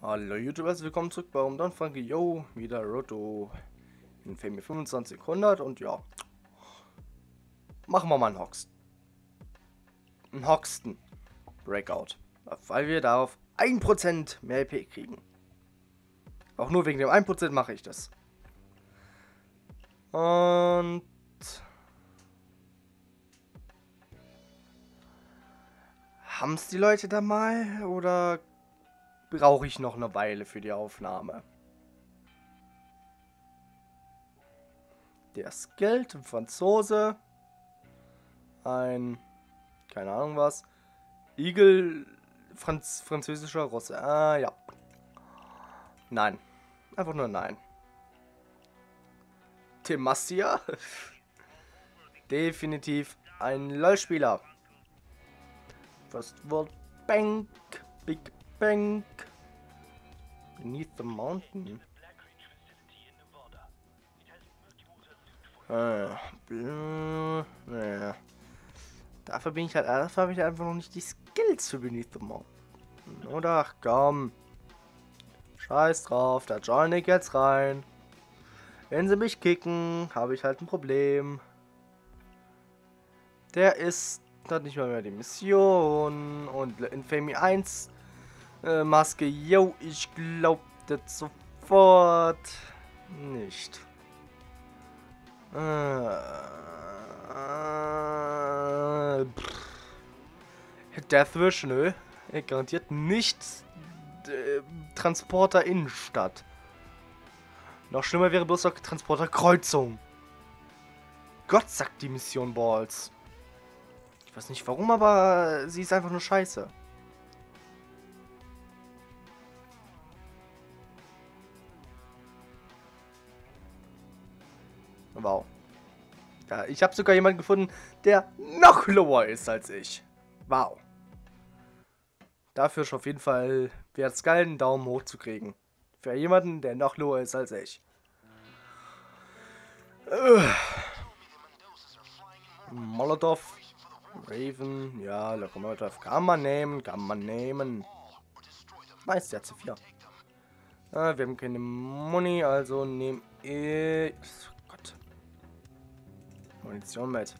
Hallo YouTubers, willkommen zurück bei Don Frankie. Yo, wieder Roto in Fame 2500 und ja, machen wir mal einen Hoxton Breakout, weil wir darauf 1% mehr EP kriegen. Auch nur wegen dem 1% mache ich das. Und haben es die Leute da mal oder brauche ich noch eine Weile für die Aufnahme? Der Skeld, ein Franzose, ein, keine Ahnung was, Igel, französischer Russe. Ah, ja. Nein. Einfach nur nein. Temassia? Definitiv ein LoL-Spieler. First World Bank, Big Bank. Beneath the Mountain. Ja. Dafür habe ich einfach noch nicht die Skills für Beneath the Mountain. Oder ach komm. Scheiß drauf, da join ich jetzt rein. Wenn sie mich kicken, habe ich halt ein Problem. Der hat nicht mal mehr die Mission. Und in Fame 1 Maske, yo, ich glaub das sofort nicht. Deathwish, nö. Er garantiert nicht Transporter Innenstadt. Noch schlimmer wäre bloß noch Transporter Kreuzung. Gott sagt die Mission Balls. Ich weiß nicht warum, aber sie ist einfach nur scheiße. Wow. Ja, ich habe sogar jemanden gefunden, der noch lower ist als ich. Wow. Dafür ist auf jeden Fall wäre es geil, einen Daumen hoch zu kriegen. Für jemanden, der noch lower ist als ich. Molotov. Raven. Ja, Locomotive. Kann man nehmen. Weiß der C4. Ah, wir haben keine Money, also nehmen Gott. Munition mit.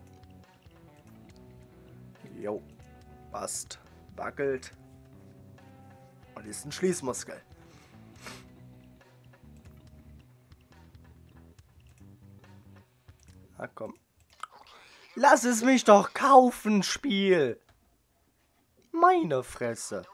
Jo. Passt. Wackelt. Und ist ein Schließmuskel. Na komm. Lass es mich doch kaufen, Spiel. Meine Fresse.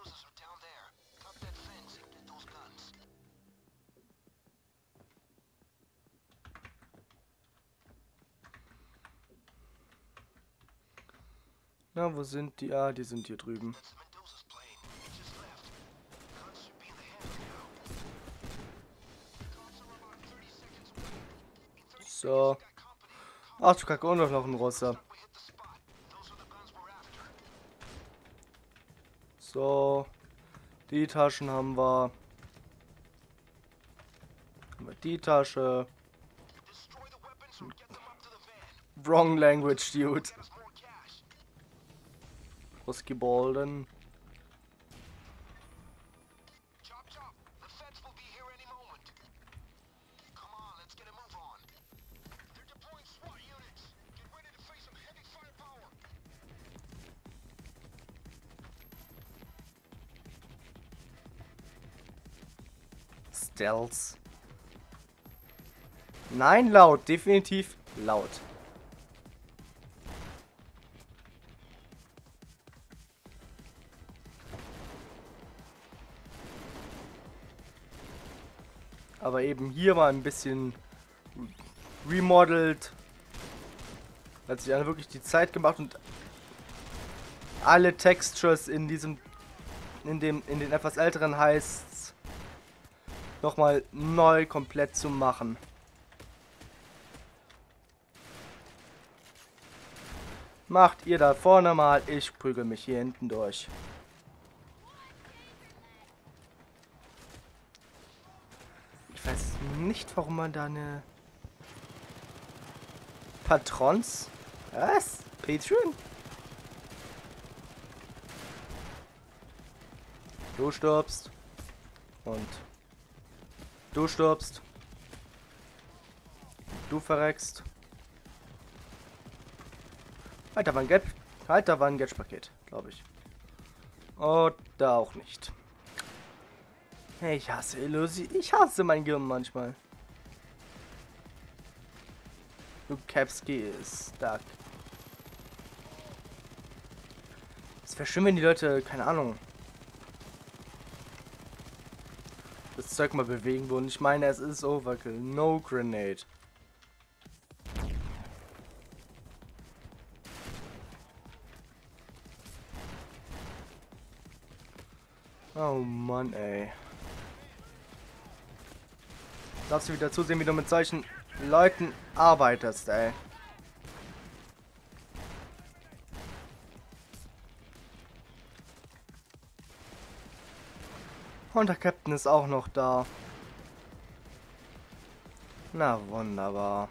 Na, wo sind die? Ah, die sind hier drüben. So. Ach du Kacke, und noch ein Russer. So. Die Taschen haben wir. Die Tasche. Wrong language, dude. Ausgebalden. Stealth. Nein, laut. Definitiv laut. Aber eben hier mal ein bisschen remodelt. Hat sich einer wirklich die Zeit gemacht und alle Textures in den etwas älteren Heists nochmal neu komplett zu machen. Macht ihr da vorne mal, ich prügel mich hier hinten durch. Ich weiß nicht, warum man da eine Patrons? Was? Patreon? Du stirbst. Und du stirbst. Du verreckst. Alter, war ein Geld. Alter, war ein Geldpaket, glaube ich. Oder auch nicht. Hey, ich hasse Illusi. Ich hasse mein Gehirn manchmal. Lukowski ist stark. Es wäre schön, wenn die Leute, keine Ahnung, das Zeug mal bewegen würden. Ich meine, es ist Overkill. No Grenade. Oh Mann, ey. Darfst du wieder zusehen, wie du mit solchen Leuten arbeitest, ey. Und der Captain ist auch noch da. Na, wunderbar.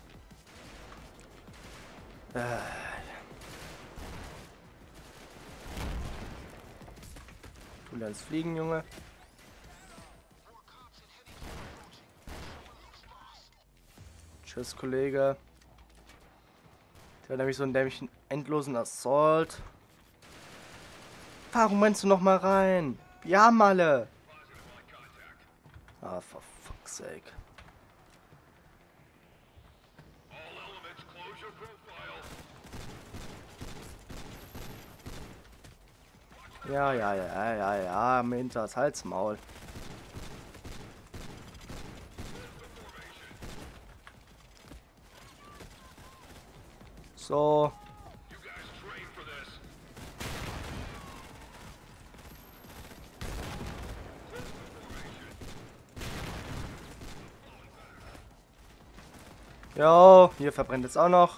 Du lernst fliegen, Junge. Tschüss, Kollege. Der hat nämlich so einen dämlichen endlosen Assault. Warum meinst du noch mal rein? Wir haben alle. Ah, for fuck's sake. Ja, hinter das Halsmaul. So. Jo, hier verbrennt es auch noch.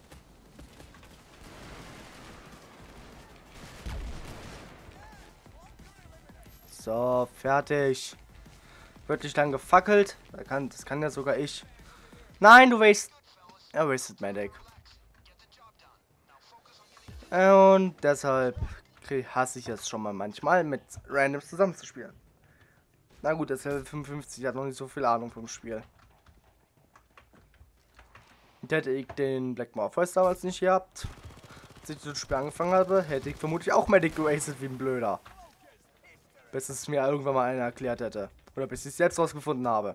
So, fertig. Wird nicht lang gefackelt. Das kann ja sogar ich. Nein, du waste. Er wasted Medic. Und deshalb hasse ich es schon mal manchmal, mit Randoms zusammenzuspielen. Na gut, das Level 55 hat noch nicht so viel Ahnung vom Spiel. Und hätte ich den Black Morpheus damals nicht gehabt, als ich das Spiel angefangen habe, hätte ich vermutlich auch Medic gewastet wie ein Blöder. Bis es mir irgendwann mal einer erklärt hätte. Oder bis ich es selbst rausgefunden habe.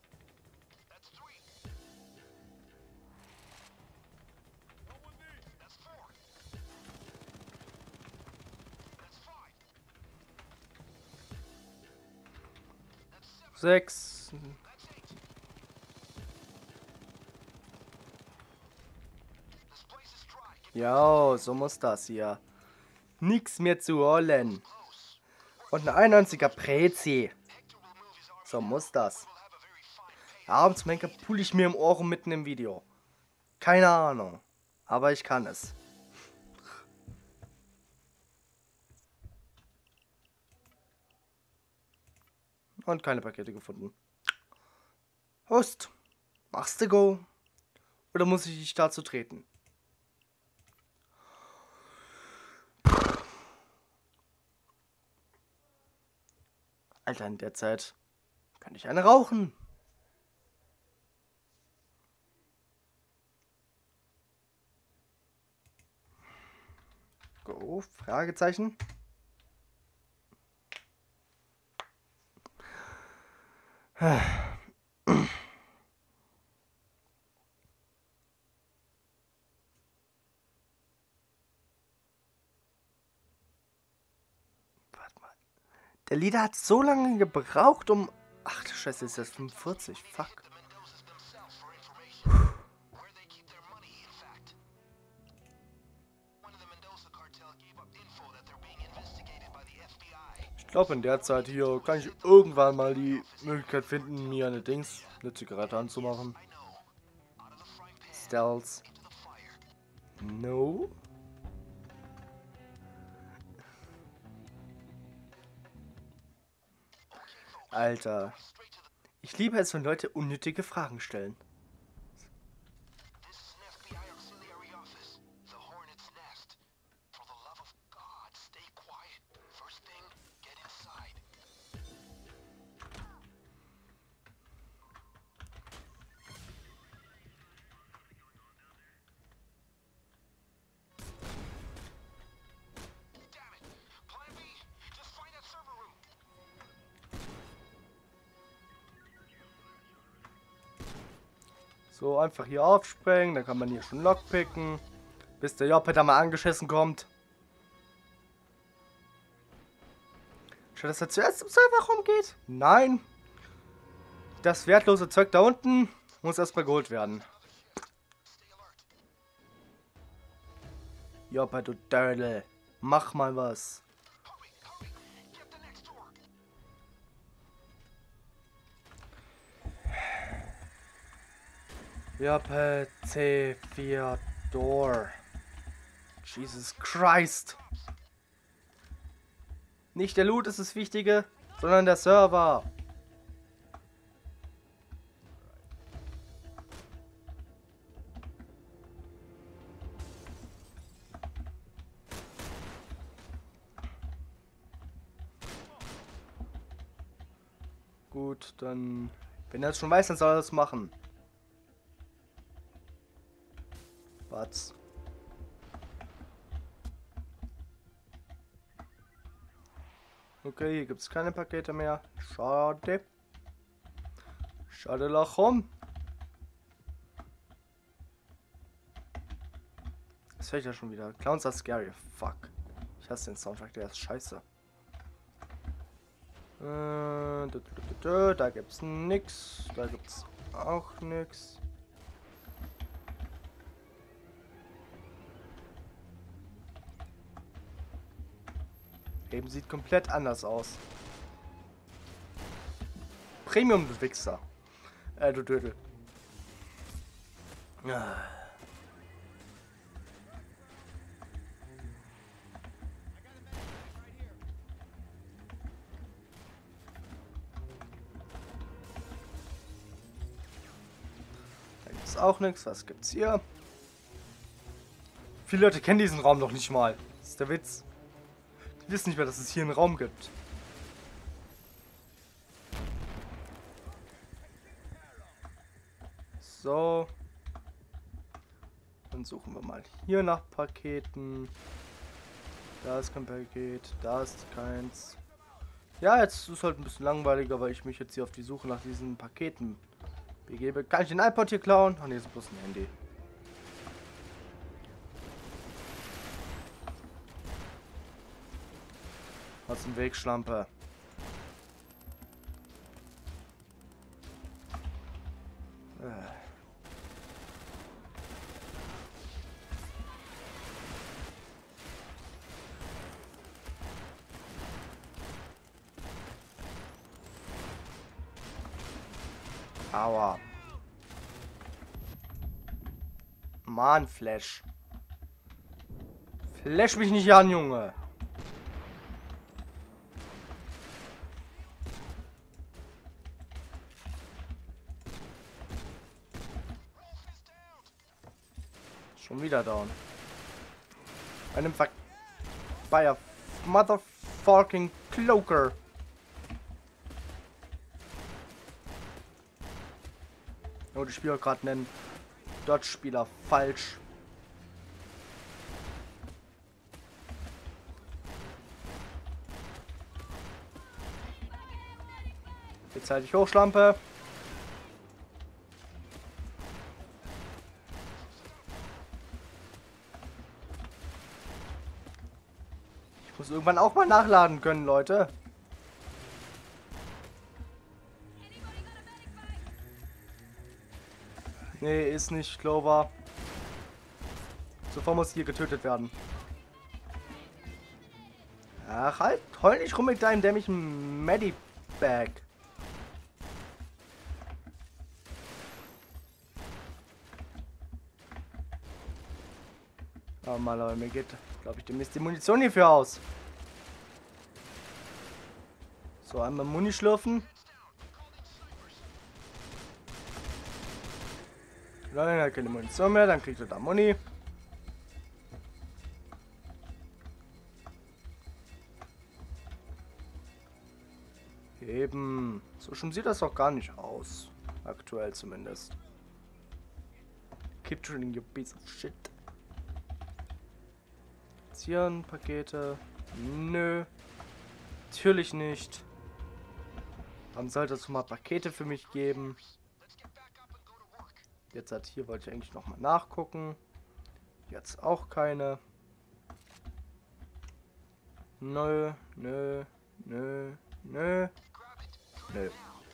Sechs. Ja, so muss das hier. Nix mehr zu holen. Und ein 91er Prezi. So muss das. Abends Menker pule ich mir im Ohr rum mitten im Video. Keine Ahnung. Aber ich kann es. Und keine Pakete gefunden. Host, machst du Go? Oder muss ich dich dazu treten? Alter, in der Zeit kann ich eine rauchen. Go, Fragezeichen. Warte mal. Der Lieder hat so lange gebraucht, um... Ach du Scheiße, ist das 45? Fuck. Ich glaube, in der Zeit hier kann ich irgendwann mal die Möglichkeit finden, mir eine Zigarette anzumachen. Stealth. No. Alter. Ich liebe es, wenn Leute unnötige Fragen stellen. So, einfach hier aufspringen. Dann kann man hier schon Lockpicken. Bis der Joppe da mal angeschissen kommt. Statt dass er zuerst im Server rumgeht? Nein. Das wertlose Zeug da unten muss erstmal geholt werden. Joppe, du Dödel. Mach mal was. Joppe, C4 Door. Jesus Christ. Nicht der Loot ist das Wichtige, sondern der Server. Gut, dann... Wenn er es schon weiß, dann soll er das machen. Was? Okay, hier gibt es keine Pakete mehr. Schade. Schade Lachum. Das fällt ja schon wieder. Clowns are scary. Fuck. Ich hasse den Soundtrack, der ist scheiße. Da gibt's nix. Da gibt's auch nix. Eben sieht komplett anders aus. Premium, du Wichser. Du Dödel. Ah. Da gibt's auch nichts. Was gibt's hier? Viele Leute kennen diesen Raum noch nicht mal. Das ist der Witz. Die wissen nicht mehr, dass es hier einen Raum gibt. So. Dann suchen wir mal hier nach Paketen. Da ist kein Paket. Da ist keins. Ja, jetzt ist es halt ein bisschen langweiliger, weil ich mich jetzt hier auf die Suche nach diesen Paketen begebe. Kann ich den iPod hier klauen? Ach ne, ist bloß ein Handy. Aus dem Weg, Schlampe. Aua. Mann, Flash. Flash mich nicht an, Junge. Schon wieder down. Einem bei a motherfucking Cloaker. Oh, die Spieler gerade nennen Dodge-Spieler falsch. Jetzt halte ich hoch, Schlampe. Ich muss irgendwann auch mal nachladen können, Leute. Nee, ist nicht, Clover. Sofort muss hier getötet werden. Ach, halt, heul nicht rum mit deinem dämlichen Medibag. Oh Mann, aber mir geht, glaube ich, demnächst die Munition hierfür aus. So, einmal Muni schlürfen. Nein, er hat keine Munition mehr, dann kriegt er da Muni. Eben. So schon sieht das doch gar nicht aus. Aktuell zumindest. Keep drilling, you piece of shit. Pakete. Nö. Natürlich nicht. Dann sollte es mal Pakete für mich geben. Jetzt hat hier wollte ich eigentlich noch mal nachgucken. Jetzt auch keine. Nö, nö, nö, nö, nö.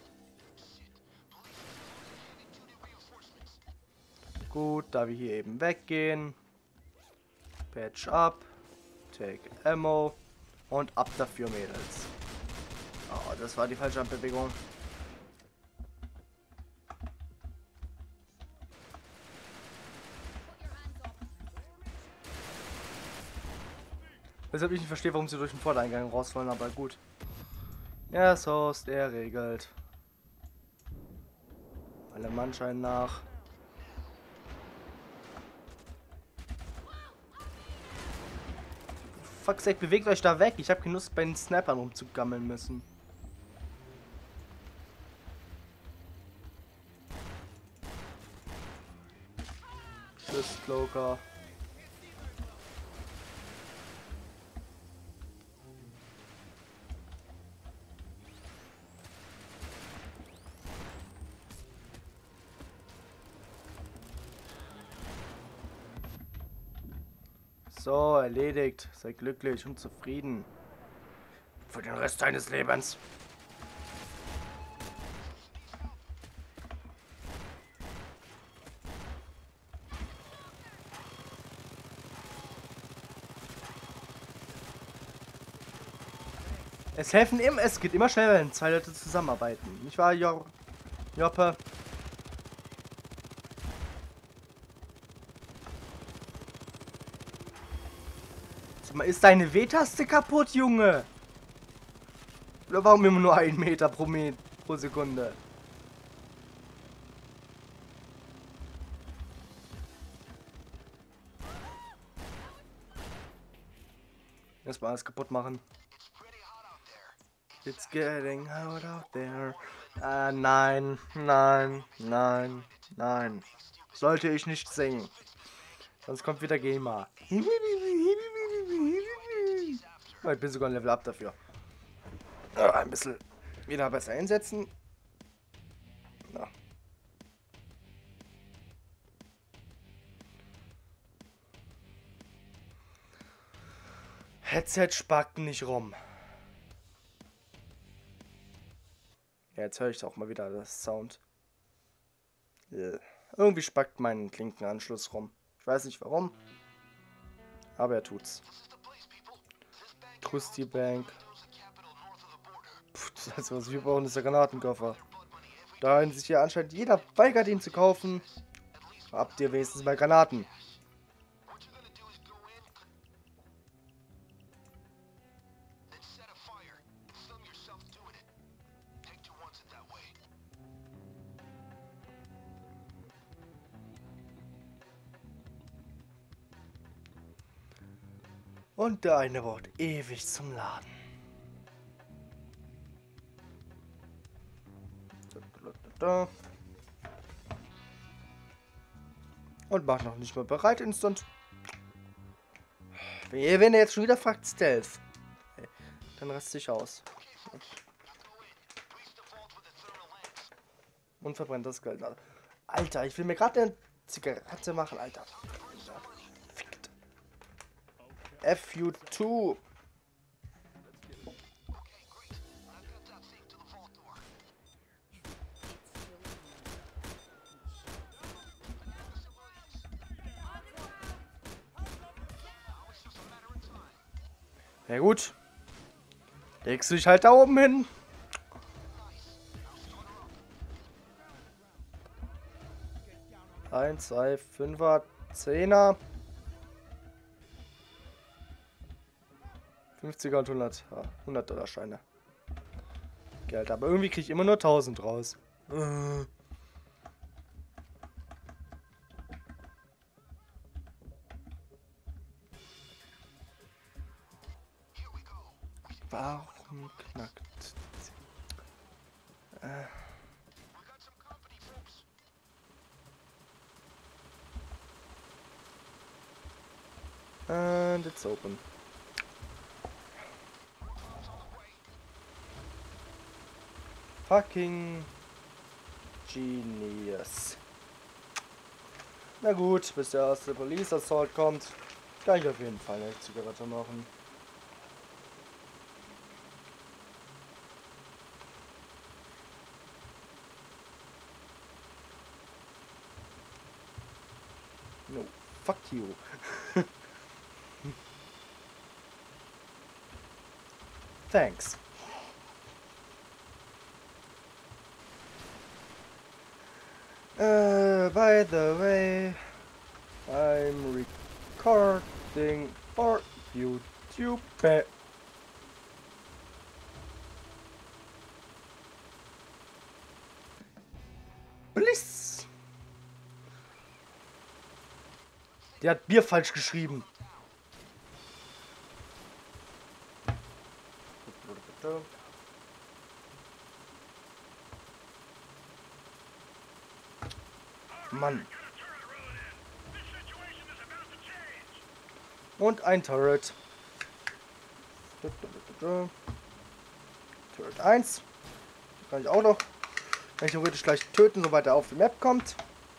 Gut, da wir hier eben weggehen. Patch up. Take Ammo. Und ab dafür, Mädels. Oh, das war die falsche Bewegung. Weshalb ich nicht verstehe, warum sie durch den Vordereingang raus wollen, aber gut. Ja, so ist er regelt. Alle Mannschein nach. Fuck sake, bewegt euch da weg. Ich habe keine Lust, bei den Snappern rumzugammeln müssen. Tschüss, Cloaker. So, erledigt. Sei glücklich und zufrieden. Für den Rest deines Lebens. Es helfen immer, es geht immer schneller, wenn zwei Leute zusammenarbeiten. Nicht wahr, Joppe? Sag mal, ist deine W-Taste kaputt, Junge? Oder warum immer nur 1 Meter pro Sekunde? Erstmal alles kaputt machen. It's getting hot out there. Nein, nein, nein, nein. Sollte ich nicht singen. Sonst kommt wieder GEMA. Oh, ich bin sogar ein Level Up dafür. Ein bisschen wieder besser einsetzen. Ja. Headset spackt nicht rum. Ja, jetzt höre ich auch mal wieder das Sound. Irgendwie spackt mein Klinkenanschluss rum. Ich weiß nicht warum. Aber er tut's. Krusty Bank. Puh, das heißt, was wir brauchen, ist der Granatenkoffer. Da sich hier anscheinend jeder weigert, ihn zu kaufen. Habt ihr wenigstens mal Granaten? Und der eine braucht ewig zum Laden. Und macht noch nicht mal bereit, instant. Wenn er jetzt schon wieder fragt, Stealth. Dann raste ich aus. Und verbrennt das Geld. Alter, ich will mir gerade eine Zigarette machen, Alter. Fickt. FU2. Ja gut. Legst du dich halt da oben hin. Eins, zwei, Fünfer, Zehner. 50er und 100. Ja, 100 Dollar Scheine. Geld, aber irgendwie kriege ich immer nur 1000 raus. Warum knackt? And it's open. Fucking genius. Na gut, bis der erste Police Assault kommt, kann ich auf jeden Fall eine Zigarette machen. No, fuck you. Thanks. By the way, I'm recording for YouTube. Bliss! Der hat Bier falsch geschrieben. Mann. Und ein Turret. Turret 1. Kann ich auch noch. Kann ich theoretisch gleich töten, sobald er auf die Map kommt.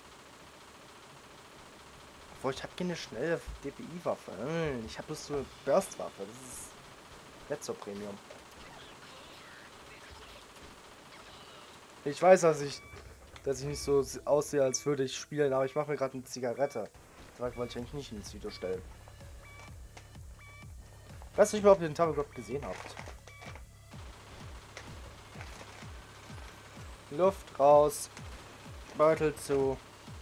Obwohl, ich habe keine schnelle DPI-Waffe. Ich habe bloß so eine Burst-Waffe. Das ist nicht so Premium. Ich weiß, dass ich nicht so aussehe, als würde ich spielen, aber ich mache mir gerade eine Zigarette. Das wollte ich eigentlich nicht ins Video stellen. Ich weiß nicht mehr, ob ihr den Tablet überhaupt gesehen habt. Luft raus. Beutel zu.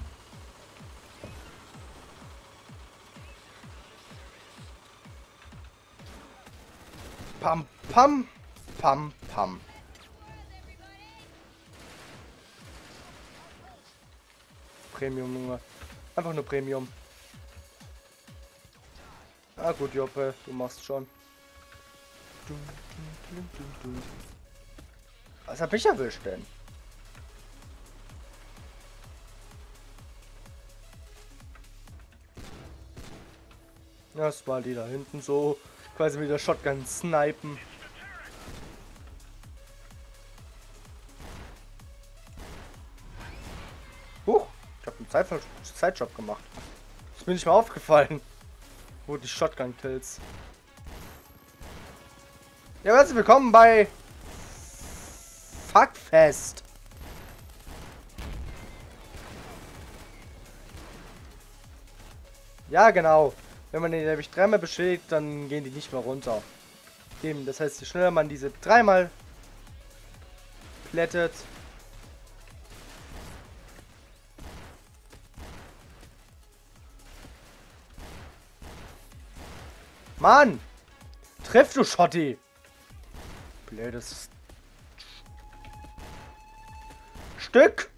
Pam, pam, pam, pam. Premium, Junge. Einfach nur Premium. Ah gut, Joppe, du machst schon. Was hab ich erwischt denn? Erstmal die da hinten so quasi mit der Shotgun snipen. Huch, ich habe einen Zeitjob gemacht. Ist mir nicht mal aufgefallen. Wo die Shotgun kills. Ja, herzlich willkommen bei Fuckfest. Ja, genau. Wenn man den nämlich dreimal beschädigt, dann gehen die nicht mehr runter. Eben, das heißt, je schneller man diese dreimal plättet, Mann! Triff du Schotti! Blödes Stück!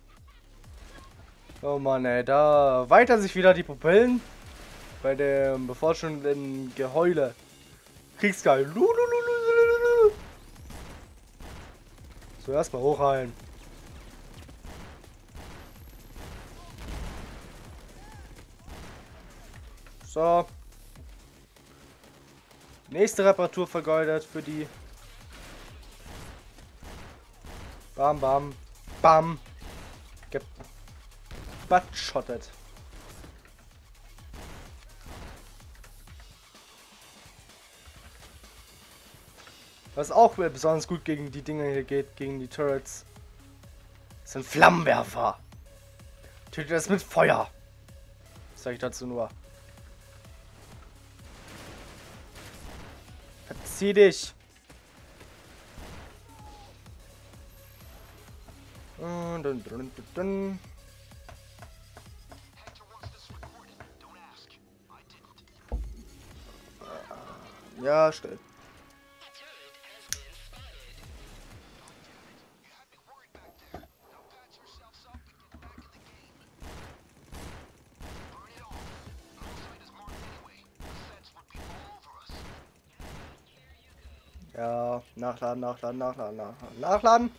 Oh Mann, ey, da weitern sich wieder die Pupillen bei dem bevorstehenden Geheule. Kriegsgeil. Lulululululu. So, erstmal hochheilen. So. Nächste Reparatur vergeudet für die. Bam, bam, bam. Gebuttshottet. Was auch besonders gut gegen die Dinge hier geht, gegen die Turrets, sind Flammenwerfer. Tötet das mit Feuer. Was sage ich dazu nur? Verzieh dich. Ja, still. Ja, nachladen, nachladen, nachladen, nachladen, nachladen.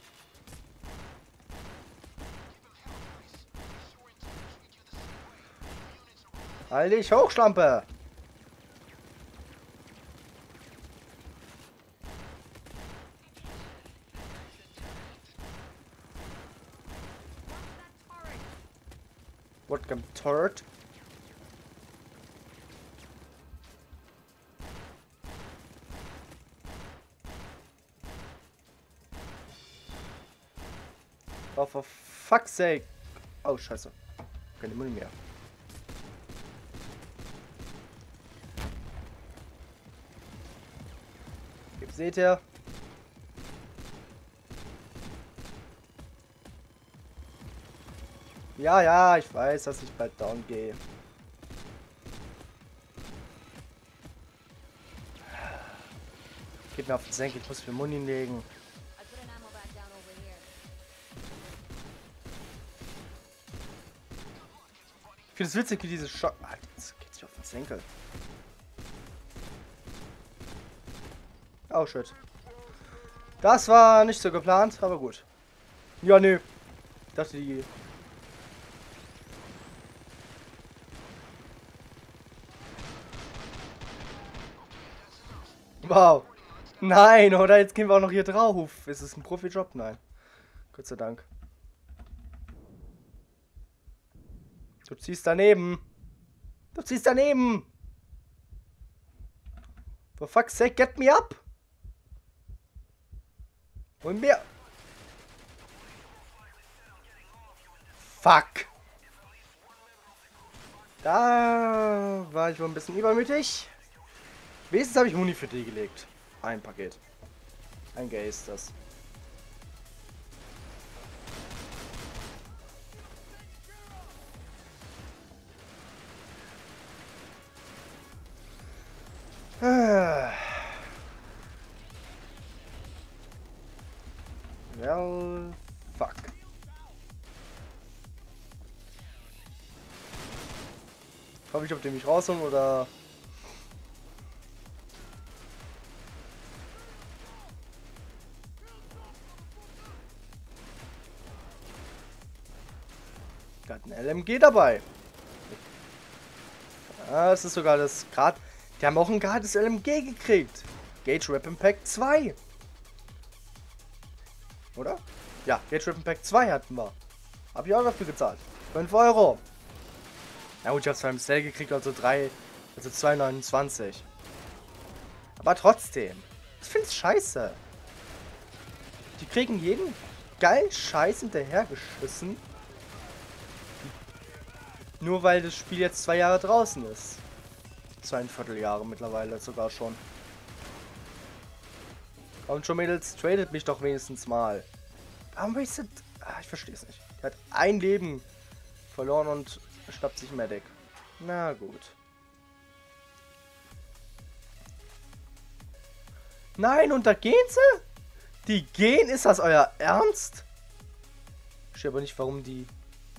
Halt dich hoch, Schlampe. Wodka Turret. Oh, for fuck's sake. Oh, scheiße. Keine Muni mehr. Hier seht ihr. Ja, ja, ich weiß, dass ich bald down gehe. Geht mir auf den Senkel, ich muss mir Muni legen. Ich finde es witzig, wie diese Schock... Ah, jetzt geht sich auf den Senkel. Oh, shit. Das war nicht so geplant, aber gut. Ja, nö. Ich dachte, die... Wow. Nein, oder? Jetzt gehen wir auch noch hier drauf. Ist es ein Profi-Job? Nein. Gott sei Dank. Du ziehst daneben. Du ziehst daneben. For fuck's sake, get me up. Und mehr. Fuck. Da war ich wohl ein bisschen übermütig. Wenigstens habe ich Muni für die gelegt. Ein Paket. Ein Gay ist das. Well, fuck. Hoffe ich, ob die mich rausholen oder... Da hat ein LMG dabei. Ah, es ist sogar das Grad. Die haben auch ein gratis LMG gekriegt. Gage Weapon Pack 2. Oder? Ja, Gage Weapon Pack 2 hatten wir. Hab ich auch dafür gezahlt. 5 Euro. Na gut, ich hab's beim Sale gekriegt, also 2,29. Aber trotzdem. Ich find's scheiße. Die kriegen jeden geilen Scheiß hinterhergeschissen. Nur weil das Spiel jetzt 2 Jahre draußen ist. 2,25 Jahre mittlerweile sogar schon. Und schon, Mädels, tradet mich doch wenigstens mal. Warum wastet... Ah, ich verstehe es nicht. Er hat ein Leben verloren und schnappt sich Medic. Na gut. Nein, und da gehen sie? Die gehen? Ist das euer Ernst? Ich verstehe aber nicht, warum die...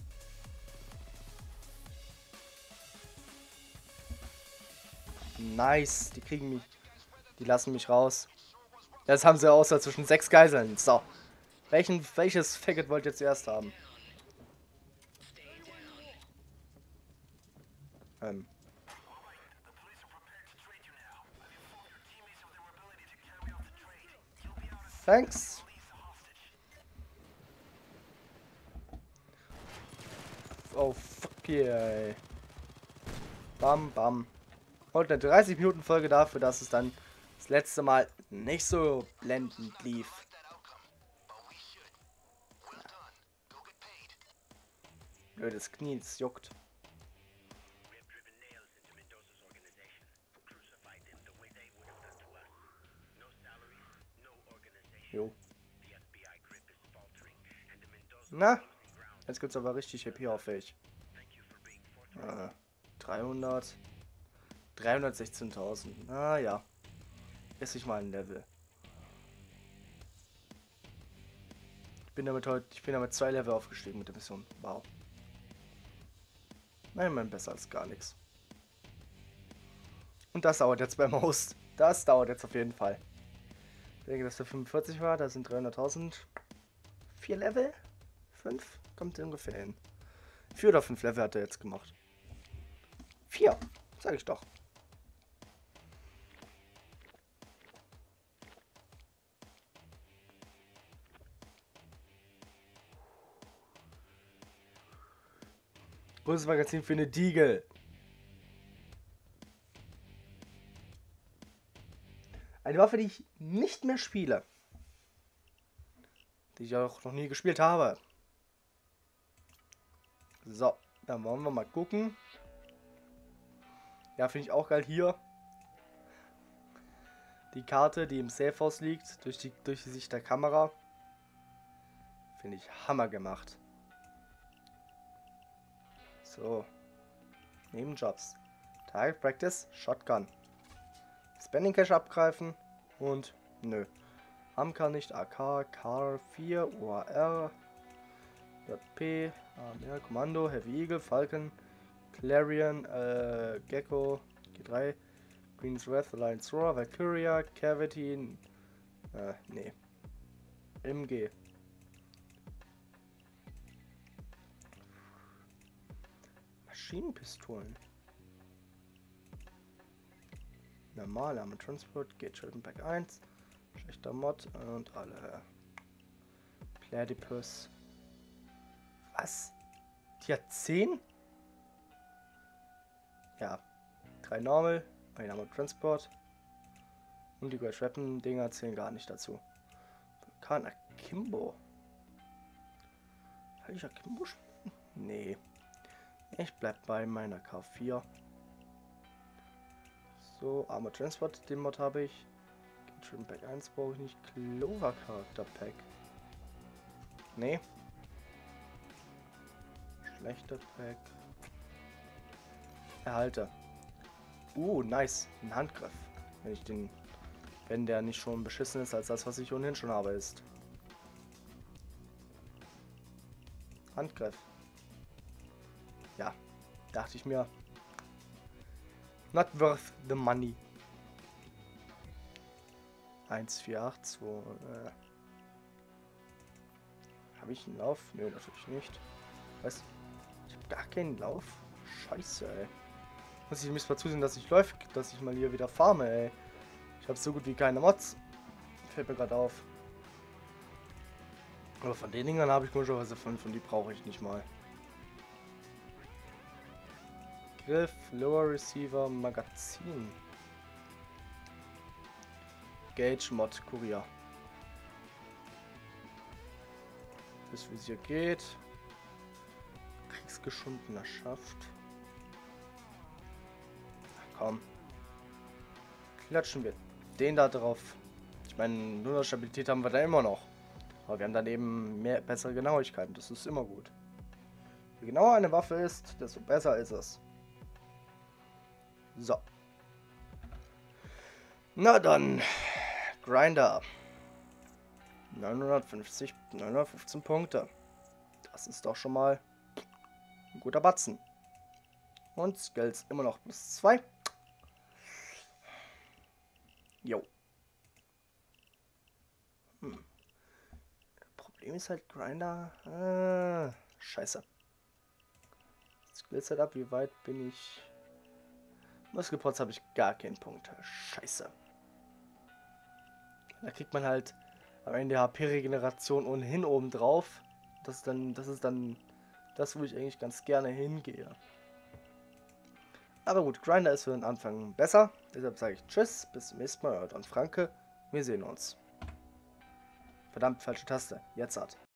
Nice, die kriegen mich. Die lassen mich raus. Jetzt haben sie Auswahl zwischen 6 Geiseln. So. Welches Faggot wollt ihr zuerst haben? Thanks. Oh, fuck yeah. Bam, bam. Und eine 30-Minuten-Folge dafür, dass es dann das letzte Mal nicht so blendend lief. Nö, das Knie, das juckt. Jo. Na, jetzt gibt's aber richtig Happy auffällig. 300. 316.000. Ah ja. Esse ich mal ein Level. Ich bin damit 2 Level aufgestiegen mit der Mission. Wow. Nein, man besser als gar nichts. Und das dauert jetzt beim Host. Das dauert jetzt auf jeden Fall. Ich denke, dass der 45 war. Da sind 300.000. 4 Level? 5? Kommt ungefähr hin. 4 oder 5 Level hat er jetzt gemacht. 4. Sag ich doch. Bundesmagazin für eine Diegel. Eine Waffe, die ich nicht mehr spiele. Die ich auch noch nie gespielt habe. So, dann wollen wir mal gucken. Ja, finde ich auch geil hier. Die Karte, die im Safe House liegt, durch die Sicht der Kamera. Finde ich Hammer gemacht. So. Nebenjobs. Target Practice, Shotgun. Spending Cash abgreifen und nö. Amka nicht, AK, K4, OAR, JP, AMR, Kommando, Heavy Eagle, Falcon, Clarion, Gecko, G3, Queen's Wrath, Alliance Roar, Valkyria, Cavity, nee. MG. Maschinenpistolen. Normale Armor Transport, geht Children Pack 1, schlechter Mod und alle. Platypus. Was? Die hat 10? Ja. 3 Normal, 1 Armor Transport. Und die Great Weapon Dinger zählen gar nicht dazu. Vulkan Akimbo. Kann ich Akimbo spielen? Nee. Ich bleib bei meiner K4. So, Armor Transport, den Mod habe ich. Children Pack 1 brauche ich nicht. Clover Charakter Pack. Nee. Schlechter Pack. Erhalte. Nice. Ein Handgriff. Wenn der nicht schon beschissen ist als das, was ich ohnehin schon habe, ist. Handgriff. Ja. Dachte ich mir. Not worth the money. 1482. Habe ich einen Lauf? Nö, natürlich nicht. Was? Ich habe gar keinen Lauf? Scheiße, ey. Muss ich mal zusehen, dass ich mal hier wieder farme, ey. Ich habe so gut wie keine Mods. Fällt mir gerade auf. Aber von den Dingern habe ich komischerweise 5 und die brauche ich nicht mal. Griff, Lower Receiver, Magazin. Gauge Mod, Kurier. Das Visier geht. Kriegsgeschundener Schaft. Ach komm. Klatschen wir den da drauf. Ich meine, nur Stabilität haben wir da immer noch. Aber wir haben dann eben bessere Genauigkeiten. Das ist immer gut. Je genauer eine Waffe ist, desto besser ist es. So. Na dann. Grinder. 915 Punkte. Das ist doch schon mal ein guter Batzen. Und Skills immer noch plus 2. Jo. Problem ist halt Grinder. Scheiße. Skillset-Up, wie weit bin ich? Muskelprotz habe ich gar keinen Punkt. Scheiße. Da kriegt man halt am Ende HP-Regeneration ohnehin oben drauf. Das ist dann das, wo ich eigentlich ganz gerne hingehe. Aber gut, Grinder ist für den Anfang besser. Deshalb sage ich Tschüss, bis zum nächsten Mal. Euer Don Franke. Wir sehen uns. Verdammt, falsche Taste. Jetzt hat.